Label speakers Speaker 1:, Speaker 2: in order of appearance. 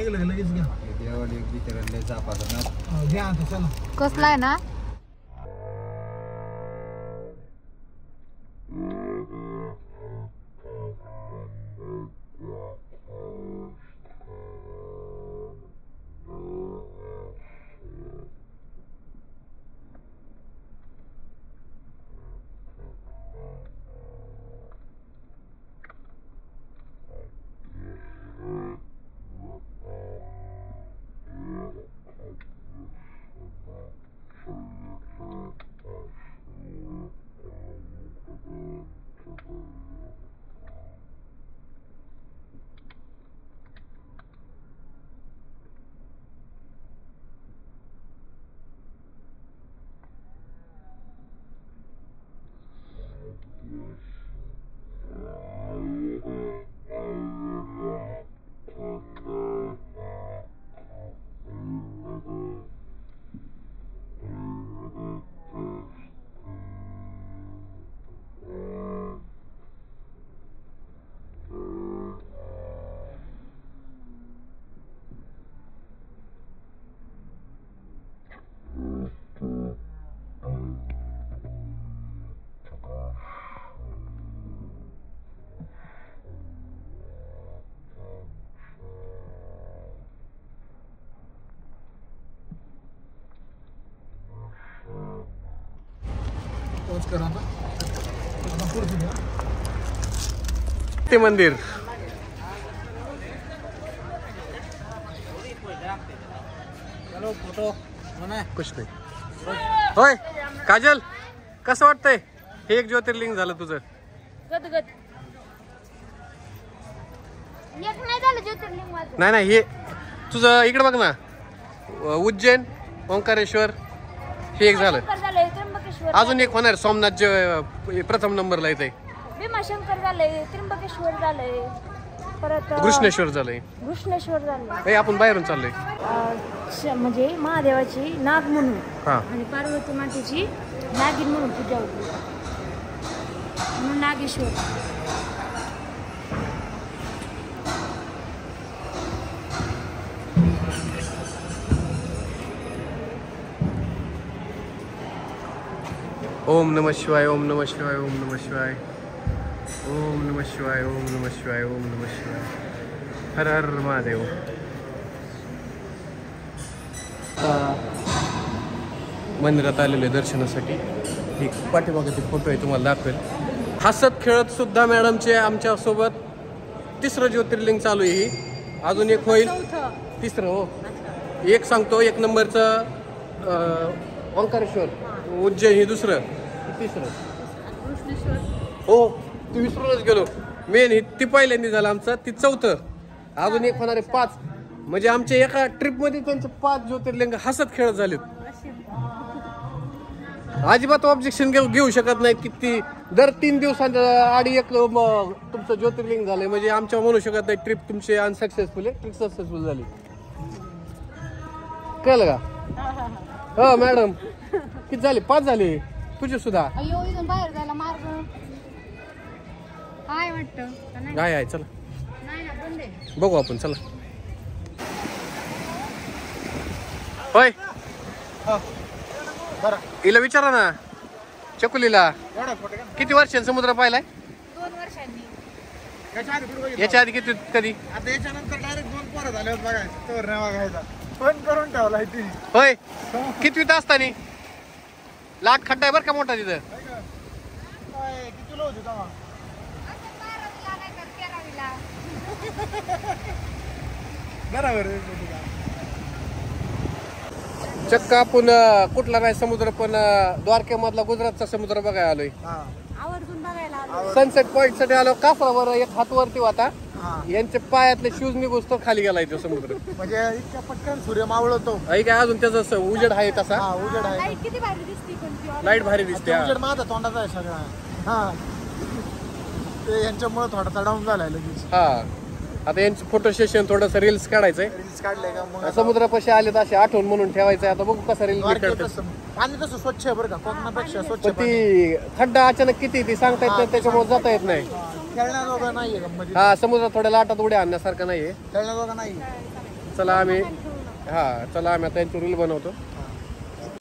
Speaker 1: लगेच घ्या. घ्या आता चला.
Speaker 2: कसला आहे ना
Speaker 3: ते मंदिर कुछ नाही. होय काजल कसं वाटतंय हे एक ज्योतिर्लिंग झालं तुझं.
Speaker 2: गदगद एक नाही झालं ज्योतिर्लिंग माझं.
Speaker 3: नाही नाही हे तुझं इकडे बघ ना उज्जैन ओंकारेश्वर हे एक झालं.
Speaker 2: त्र्यंबकेश्वर
Speaker 3: अजून एक होणार सोमनाथ जे प्रथम नंबरला येते.
Speaker 2: भीमाशंकर झालंय त्र्यंबकेश्वर झालंय परत
Speaker 3: घृष्णेश्वर झालंय.
Speaker 2: घृष्णेश्वर झालंय.
Speaker 3: आपण बाहेरून चाललोय
Speaker 2: म्हणजे महादेवाची नाग म्हणून
Speaker 3: हा
Speaker 2: आणि पार्वती मातेची नागिन म्हणून पूजा होती म्हणून नागेश्वर.
Speaker 3: ओम नमः शिवाय ओम नमः शिवाय ओम नमः शिवाय ओम नमः शिवाय ओम नमः शिवाय ओम नमः शिवाय हर हर महादेव. मंदिरात आलेले दर्शनासाठी एक पाठीमागाचे फोटो आहे तुम्हाला दाखवेल. हसत खेळत सुद्धा मॅडमचे आमच्या सोबत तिसरं ज्योतिर्लिंग चालू आहे. ही अजून एक होईल तिसरं. हो एक सांगतो एक नंबरचं ओंकारेश्वर उज्जैन हे दुसरं तिसरं. हो ती विसरूनच गेलो. मेन ही ती पहिल्यांदा झालं आमचं ती चौथं. अजून एक होणारे 5 म्हणजे आमच्या एका ट्रिप मध्ये त्यांचे 5 ज्योतिर्लिंग हसत खेळत झालेत. अजिबात ऑब्जेक्शन घेऊ शकत नाहीत की ती दर 3 दिवसांच्या आडी एक तुमचं ज्योतिर्लिंग झालंय म्हणजे आमच्या म्हणू शकत नाही ट्रिप तुमची अनसक्सेसफुल आहे. ट्रिप सक्सेसफुल झाली. कळलं का हो मॅडम किती झाले 5 झाले तुझे सुद्धा.
Speaker 2: इथून बाहेर जायला मार्ग काय वाटतं
Speaker 3: आहे चला
Speaker 2: नाही ना बंद आहे.
Speaker 3: बघू आपण चला. होय हिला विचारा ना चकुलीला किती वर्षांनी समुद्र पाहिलाय.
Speaker 2: 2 वर्षांनी.
Speaker 3: याच्या आधी किती कधी.
Speaker 1: आता याच्यानंतर डायरेक्ट 2 पोरं झाले बघायचं तर नाही बघायचा फोन करून ठेवलाय ती.
Speaker 3: होय कितवीत असताना लाट खड्डा आहे बरं का मोठा तिथं.
Speaker 1: किती किलो होती तेव्हा. बरोबर
Speaker 3: चक्क आपण कुठला नाही समुद्र पण द्वारकेमधला गुजरातचा समुद्र बघायला आलोय.
Speaker 2: आवर्जून बघायला
Speaker 3: सनसेट पॉइंट साठी आलो. कासरावर एक हात वरती होता यांचे पायातले शूज निघूस तर खाली गेलाय तो समुद्र.
Speaker 1: म्हणजे इतक्या पटकन सूर्य मावळतो.
Speaker 3: आई काय अजून त्याचा उजेड आहे तसा.
Speaker 1: उजेड आहे.
Speaker 2: लाईट किती भारी दिसते पण
Speaker 3: लाईट भारी दिसते.
Speaker 1: उजेड माझा तोंडाचा आहे सगळा. हा ते यांच्यामुळे थोडा डाऊन झालाय लगेच.
Speaker 3: हा आता यांचं फोटो सेशन थोडस रील्स काढायचंय.
Speaker 1: रील्स काढले का मग
Speaker 3: समुद्रापाशी आले तर असे आठवण म्हणून ठेवायचंय. आता बघू कसा रील
Speaker 1: पाणी तसं स्वच्छ आहे बरं का कोकणापेक्षा स्वच्छ.
Speaker 3: ती खड्डा अचानक किती ती सांगता येत नाही त्याच्यामुळे जाता येत नाही.
Speaker 1: खेळण्याजोगा नाहीये गंमत.
Speaker 3: हा समुद्रात थोड्या लाटात उड्या आणण्यासारखं नाहीये.
Speaker 1: खेळण्याजोगा नाही.
Speaker 3: चला आम्ही आता यांची रील बनवतो.